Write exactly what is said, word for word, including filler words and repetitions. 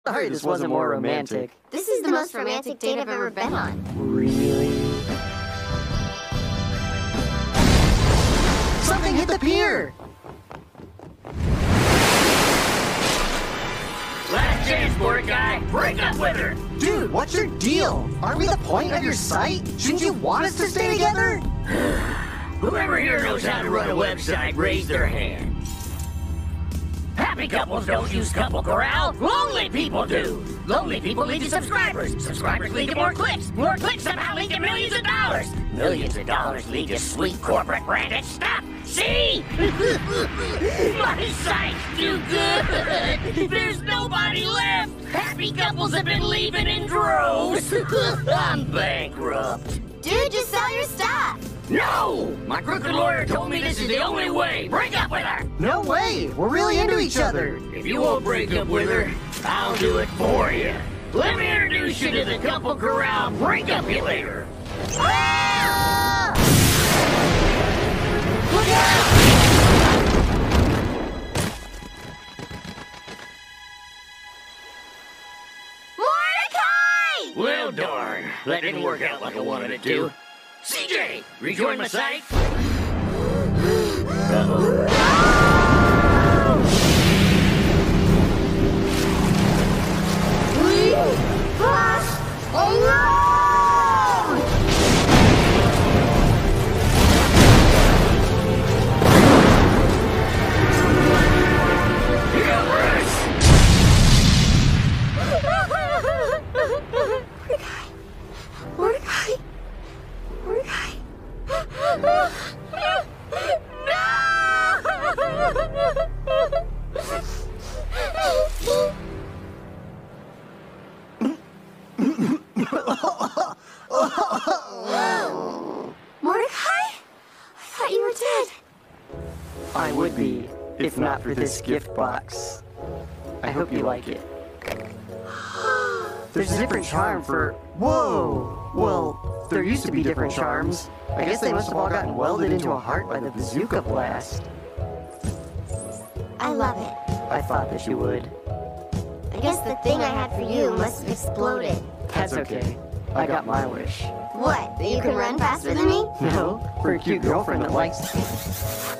Sorry this wasn't more romantic. This is the most romantic date I've ever been on. Really? Something hit the pier! Last chance, board guy. Break up with her. Dude, what's your deal? Aren't we the point of your site? Shouldn't you want us to stay together? Whoever here knows how to run a website, raise their hand. Happy couples don't use Couple Corral. Lonely people do. Lonely people lead to subscribers. Subscribers lead to more clicks. More clicks somehow lead to millions of dollars. Millions of dollars lead to sweet corporate branded stuff. See? My site's too good. There's nobody left. Happy couples have been leaving in droves. I'm bankrupt. Dude, just sell your stuff. No! My crooked lawyer told me this is the only way. Break up with her. No way! We're really into each other. If you won't break up with her, I'll do it for you. Let me introduce you to the Couple Corral Break-Up-You-Later. Ah! Look out! Mordecai! Well, darn. That didn't work out like I wanted it to. C J, rejoin my site. Uh-oh. We must alone! Mordecai! Mordecai! Mordecai! Mordecai? I thought you were dead. I would be, if not for this gift box. I hope you like it. There's a different charm for... Whoa! Well, there used to be different charms. I guess they must have all gotten welded into a heart by the bazooka blast. I love it. I thought that you would. I guess the thing I had for you must have exploded. That's okay. I got my wish. What, that you can run faster than me? No, for a cute girlfriend that likes...